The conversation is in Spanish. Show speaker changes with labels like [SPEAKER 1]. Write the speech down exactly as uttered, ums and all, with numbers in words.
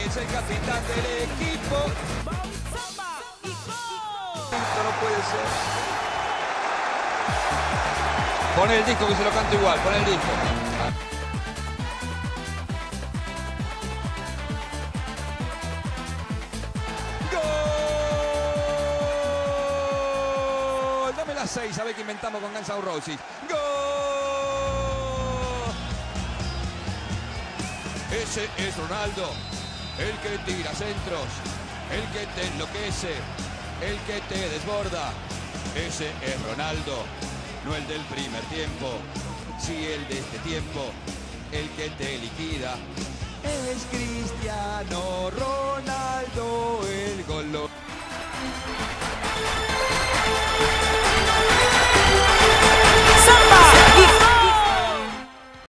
[SPEAKER 1] es el capitán del equipo. Esto no puede ser. Pon el disco que se lo canto igual, pon el disco. ¡Gol! Dame las seis, a ver qué inventamos con Guns N' Roses. ¡Gol! Ese es Ronaldo, el que tira centros, el que te enloquece, el que te desborda. Ese es Ronaldo, no el del primer tiempo, sí el de este tiempo, el que te liquida. Es Cristiano Ronaldo, el gol.